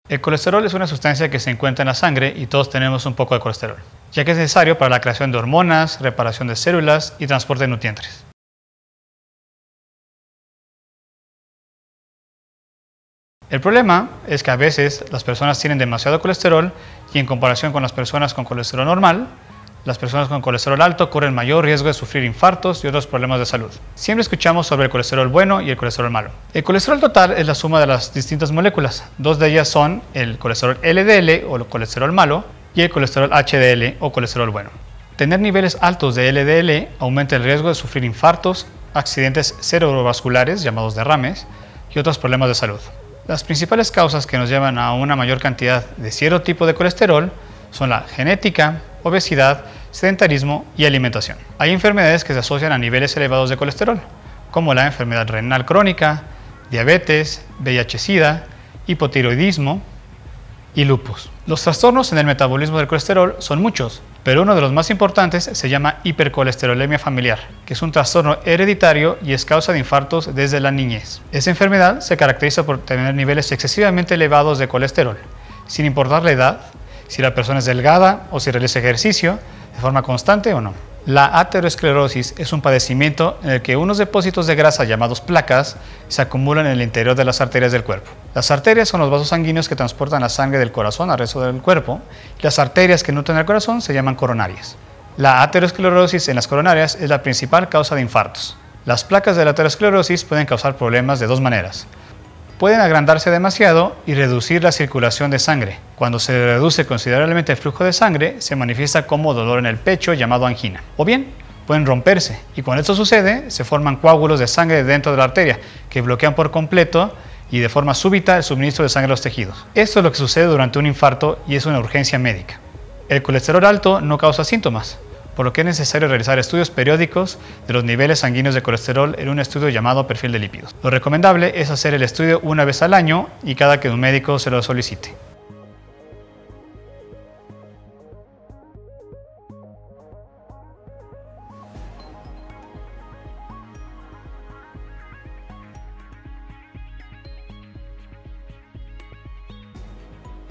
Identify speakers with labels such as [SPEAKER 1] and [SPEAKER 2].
[SPEAKER 1] El colesterol es una sustancia que se encuentra en la sangre y todos tenemos un poco de colesterol, ya que es necesario para la creación de hormonas, reparación de células y transporte de nutrientes. El problema es que a veces las personas tienen demasiado colesterol y en comparación con las personas con colesterol normal, las personas con colesterol alto corren mayor riesgo de sufrir infartos y otros problemas de salud. Siempre escuchamos sobre el colesterol bueno y el colesterol malo. El colesterol total es la suma de las distintas moléculas. Dos de ellas son el colesterol LDL o el colesterol malo y el colesterol HDL o colesterol bueno. Tener niveles altos de LDL aumenta el riesgo de sufrir infartos, accidentes cerebrovasculares llamados derrames y otros problemas de salud. Las principales causas que nos llevan a una mayor cantidad de cierto tipo de colesterol son la genética, obesidad, sedentarismo y alimentación. Hay enfermedades que se asocian a niveles elevados de colesterol, como la enfermedad renal crónica, diabetes, VIH-Sida, hipotiroidismo y lupus. Los trastornos en el metabolismo del colesterol son muchos, pero uno de los más importantes se llama hipercolesterolemia familiar, que es un trastorno hereditario y es causa de infartos desde la niñez. Esta enfermedad se caracteriza por tener niveles excesivamente elevados de colesterol, sin importar la edad, si la persona es delgada o si realiza ejercicio de forma constante o no. La aterosclerosis es un padecimiento en el que unos depósitos de grasa llamados placas se acumulan en el interior de las arterias del cuerpo. Las arterias son los vasos sanguíneos que transportan la sangre del corazón al resto del cuerpo y las arterias que nutren el corazón se llaman coronarias. La aterosclerosis en las coronarias es la principal causa de infartos. Las placas de la aterosclerosis pueden causar problemas de dos maneras. Pueden agrandarse demasiado y reducir la circulación de sangre. Cuando se reduce considerablemente el flujo de sangre, se manifiesta como dolor en el pecho llamado angina. O bien, pueden romperse y cuando esto sucede, se forman coágulos de sangre dentro de la arteria que bloquean por completo y de forma súbita el suministro de sangre a los tejidos. Esto es lo que sucede durante un infarto y es una urgencia médica. El colesterol alto no causa síntomas, por lo que es necesario realizar estudios periódicos de los niveles sanguíneos de colesterol en un estudio llamado perfil de lípidos. Lo recomendable es hacer el estudio una vez al año y cada que un médico se lo solicite.